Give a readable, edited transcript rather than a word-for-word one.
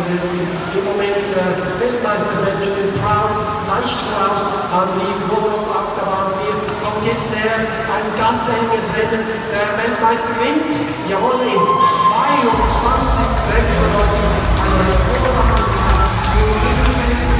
im Moment der Weltmeister Benjamin Brown leicht voraus an die Rohloff auf der Bahn 4. Kommt jetzt ein ganz enges Rennen. Der Weltmeister gewinnt, jawohl, in 22,96.